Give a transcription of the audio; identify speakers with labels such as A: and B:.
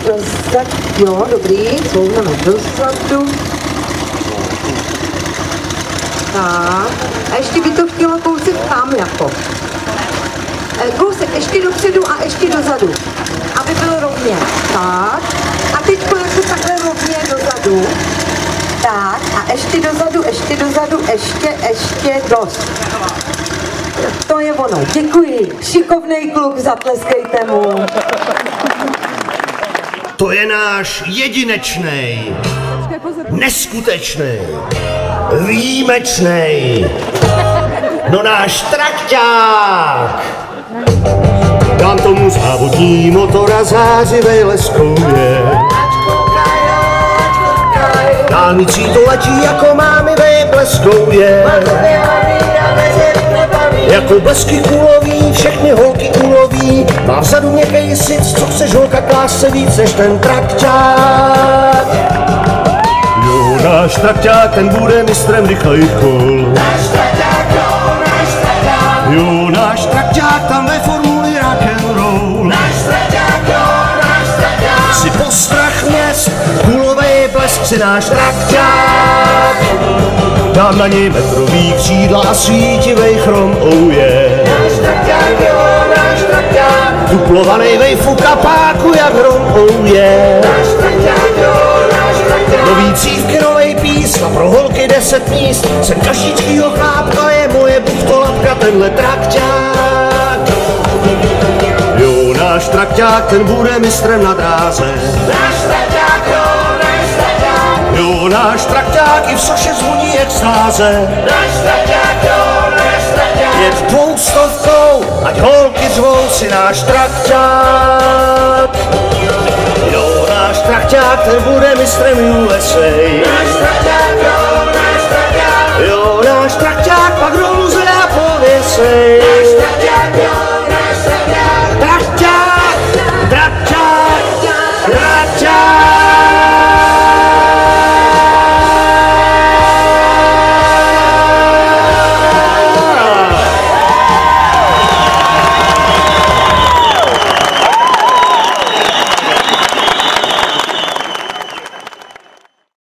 A: dozadu, jo, dobrý, zvouneme dozadu. Tak, a ještě by to chtělo kousek tam jako. Kousek ještě dopředu a ještě dozadu, aby bylo rovně. Tak, a teď jako takhle rovně dozadu. Tak, a ještě dozadu, ještě dost. To je ono, děkuji. Šikovnej kluk, zatleskejte mu.
B: To je náš jedinečnej, neskutečnej, výjimečnej, no náš trakťák. Dám tomu závodní motor a zářivej leskouje. Dálnicí to letí jako mámy bleskouje. Jako blesky kulový, všechny holky uloví. Má vzadu měkkej sic, co chceš holka, klás se víc než ten trakťák. Jo, náš trakťák, ten bude mistrem rychlejch kol. Jo, náš trakťák, tam ve formuli rock'n'roll. Si postrach měst, kulovej blesk si náš trakťák. Dám na něj metrový křídla a svítivej chrom, oh yeah.
C: Náš trakťák, jo, náš trakťák.
B: Duplovanej vejfuk a páku jak hrom, oh yeah.
C: Náš trakťák, jo, náš trakťák.
B: Nový cívky, novej pís a pro holky 10 míst. Jsem kašičkýho chlápka, je moje buchtolapka, tenhle trakťák. Jo, náš trakťák, ten bude mistrem na dráze.
C: Náš trakťák, jo, náš trakťák.
B: Jo, náš trakťák i v soše zvoní extáze.
C: Náš trakťák, jo, náš trakťák.
B: Jet 200, ať holky zvou si náš trakťák. Jo, náš trakťák, ten bude mistrem USA.
C: Náš trakťák, jo, náš trakťák.
B: Jo, náš trakťák, pak